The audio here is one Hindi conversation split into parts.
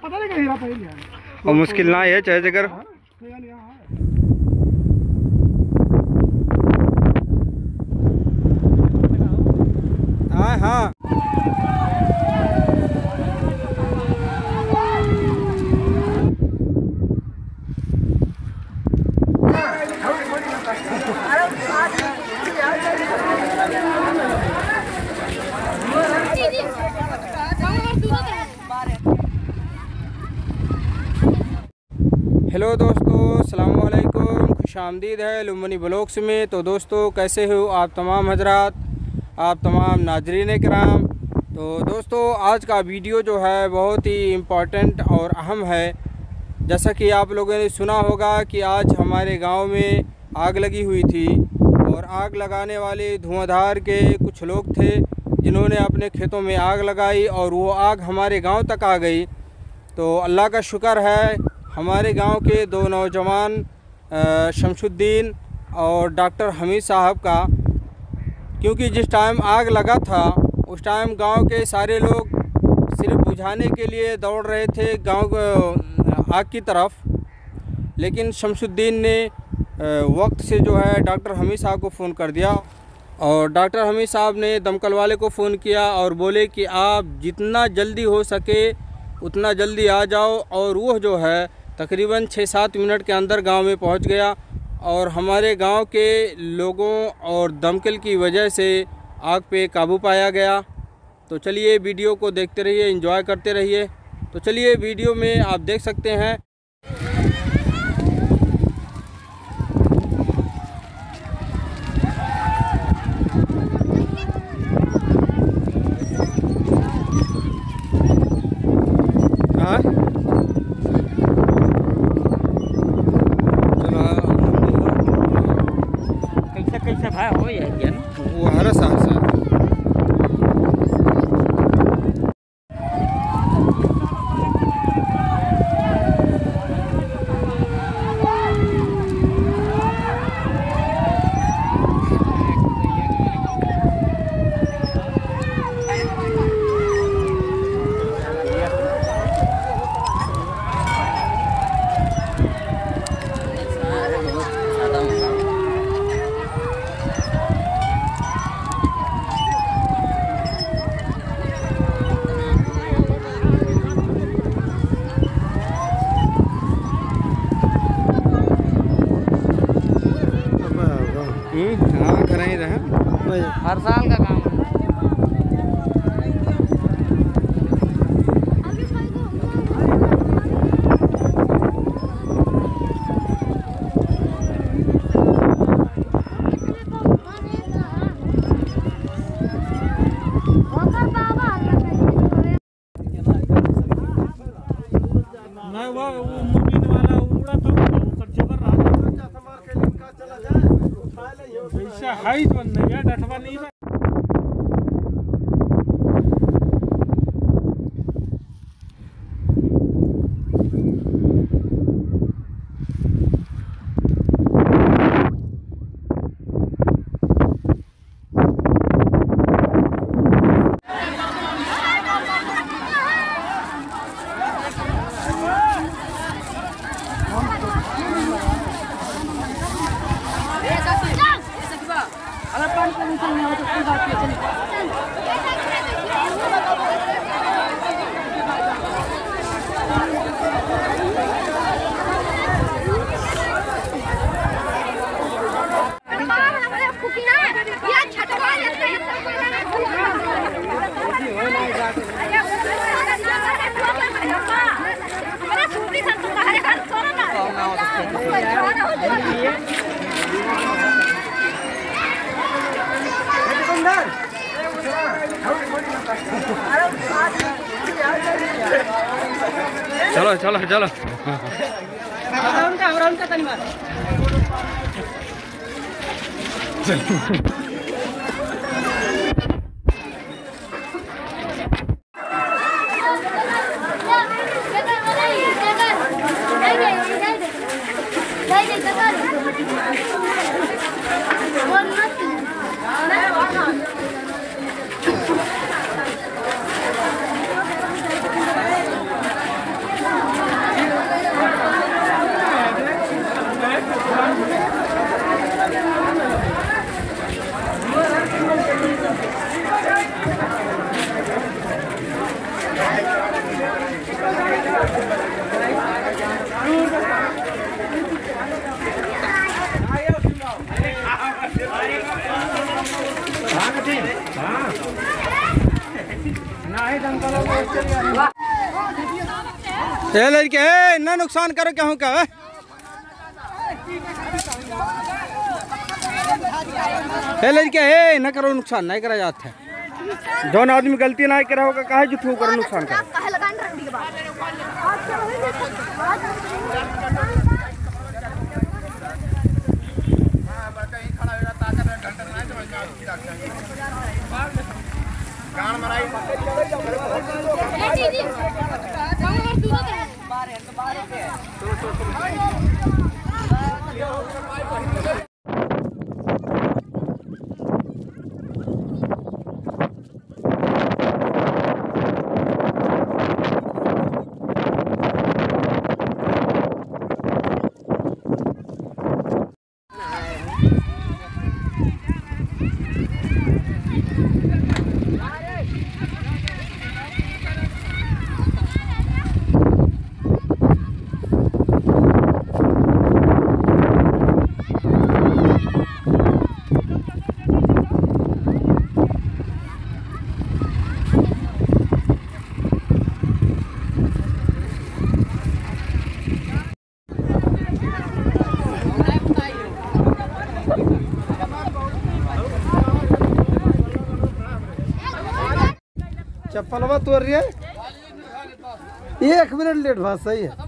और मुश्किल ना है चाहे जगह हाँ हाँ हेलो दोस्तों, अस्सलाम वालेकुम। खुशामदीद है लुम्बनी ब्लॉग्स में। तो दोस्तों कैसे हो आप तमाम हजरात, आप तमाम नाजरीन कराम। तो दोस्तों आज का वीडियो जो है बहुत ही इम्पोर्टेंट और अहम है। जैसा कि आप लोगों ने सुना होगा कि आज हमारे गांव में आग लगी हुई थी और आग लगाने वाले धुआंधार के कुछ लोग थे जिन्होंने अपने खेतों में आग लगाई और वो आग हमारे गांव तक आ गई। तो अल्लाह का शुक्र है हमारे गांव के दो नौजवान शमशुद्दीन और डॉक्टर हमीद साहब का, क्योंकि जिस टाइम आग लगा था उस टाइम गांव के सारे लोग सिर्फ बुझाने के लिए दौड़ रहे थे गांव आग की तरफ, लेकिन शमशुद्दीन ने वक्त से जो है डॉक्टर हमीद साहब को फ़ोन कर दिया और डॉक्टर हमीद साहब ने दमकल वाले को फ़ोन किया और बोले कि आप जितना जल्दी हो सके उतना जल्दी आ जाओ। और वो जो है तकरीबन 6-7 मिनट के अंदर गांव में पहुंच गया और हमारे गांव के लोगों और दमकल की वजह से आग पे काबू पाया गया। तो चलिए वीडियो को देखते रहिए, एंजॉय करते रहिए। तो चलिए वीडियो में आप देख सकते हैं। कैसा भाई हो यार वो हर साल हाँ कर ही रहे, हर साल का काम है। चलो चलो चलो ए लड़के ए इतना नुकसान करो क्या हूँ क्या ए लड़के ए ना करो नुकसान नहीं करा जाता है जौन आदमी गलती ना करा होगा कहा जुठू करो नुकसान करो चप्पलवा तोड़ रही है 1 मिनट लेट भाई सही है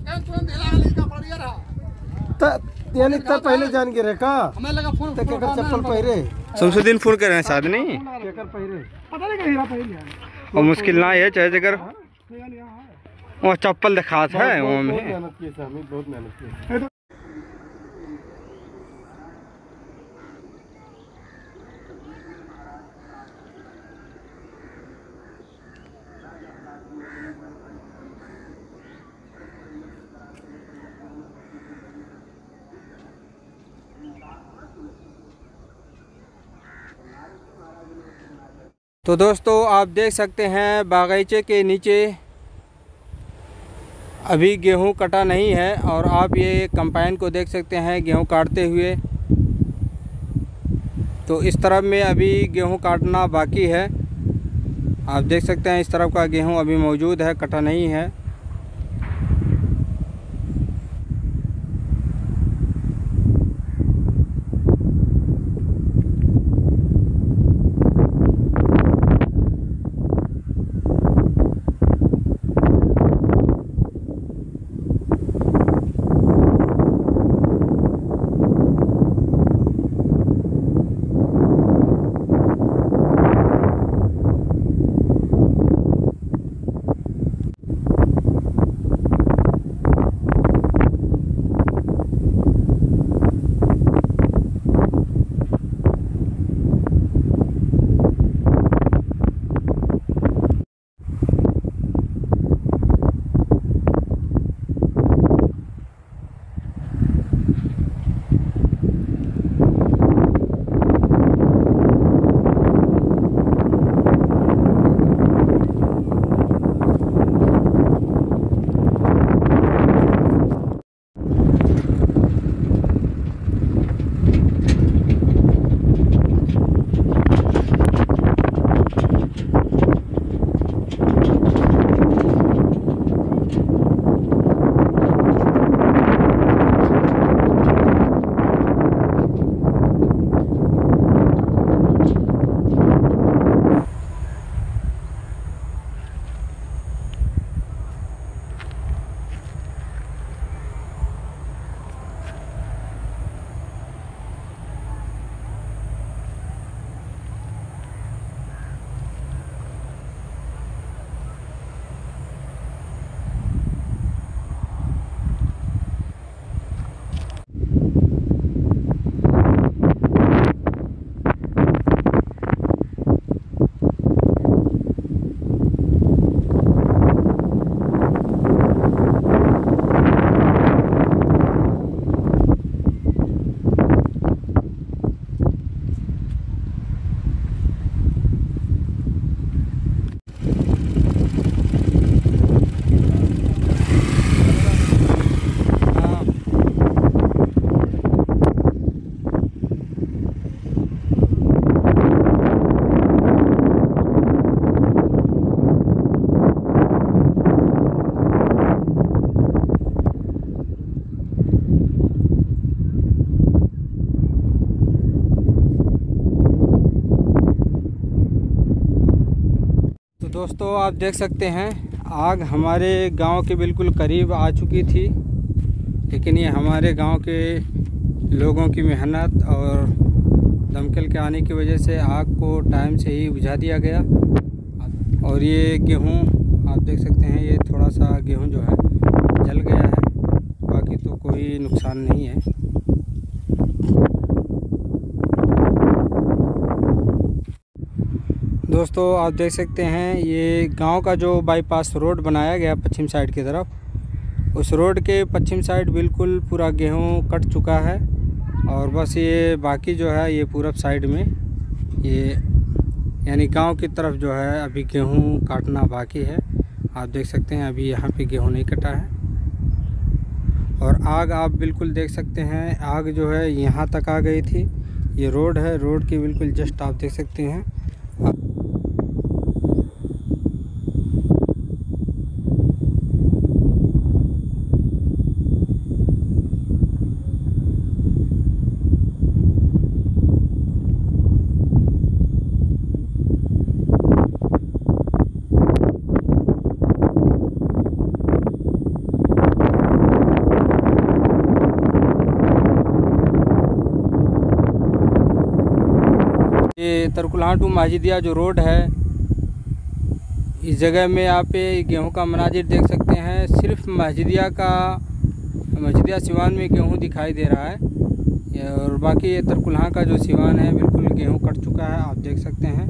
यानी तब पहले जान गिरे का तो केकर चप्पल पहिरे शमसुद्दीन फोन कर रहे हैं साथ नहीं केकर पहिरे और मुश्किल ना है चाहे अगर वो चप्पल दिखा है वो में मेहनत की है बहुत मेहनत की। तो दोस्तों आप देख सकते हैं बागीचे के नीचे अभी गेहूं कटा नहीं है और आप ये कंपाइन को देख सकते हैं गेहूं काटते हुए। तो इस तरफ में अभी गेहूं काटना बाकी है। आप देख सकते हैं इस तरफ का गेहूं अभी मौजूद है, कटा नहीं है। दोस्तों आप देख सकते हैं आग हमारे गांव के बिल्कुल करीब आ चुकी थी, लेकिन ये हमारे गांव के लोगों की मेहनत और दमकल के आने की वजह से आग को टाइम से ही बुझा दिया गया। और ये गेहूं आप देख सकते हैं, ये थोड़ा सा गेहूं जो है जल गया है, बाकी तो कोई नुकसान नहीं है। दोस्तों आप देख सकते हैं ये गांव का जो बाईपास रोड बनाया गया पश्चिम साइड की तरफ, उस रोड के पश्चिम साइड बिल्कुल पूरा गेहूं कट चुका है और बस ये बाकी जो है ये पूरब साइड में ये यानी गांव की तरफ जो है अभी गेहूं काटना बाकी है। आप देख सकते हैं अभी यहाँ पे गेहूं नहीं कटा है। और आग आप बिल्कुल देख सकते हैं, आग जो है यहाँ तक आ गई थी। ये रोड है, रोड के बिल्कुल जस्ट आप देख सकते हैं। ये तरकुलहां टू माजिदिया जो रोड है, इस जगह में आप गेहूं का मनाजिर देख सकते हैं। सिर्फ मजिदिया सिवान में गेहूं दिखाई दे रहा है और बाकी ये तरकुलहां का जो सिवान है बिल्कुल गेहूं कट चुका है, आप देख सकते हैं।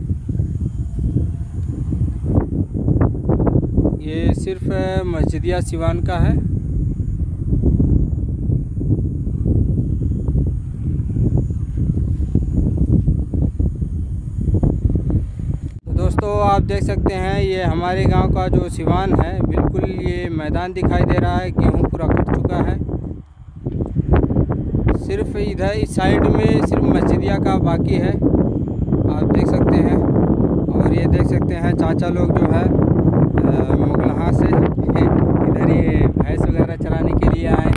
ये सिर्फ मजिदिया सिवान का है। दोस्तों आप देख सकते हैं ये हमारे गांव का जो सिवान है, बिल्कुल ये मैदान दिखाई दे रहा है, गेहूं पूरा कट चुका है। सिर्फ इधर इस साइड में सिर्फ मस्जिदिया का बाकी है, आप देख सकते हैं। और ये देख सकते हैं चाचा लोग जो है मुगलहां से इधर ये भैंस वगैरह चराने के लिए आए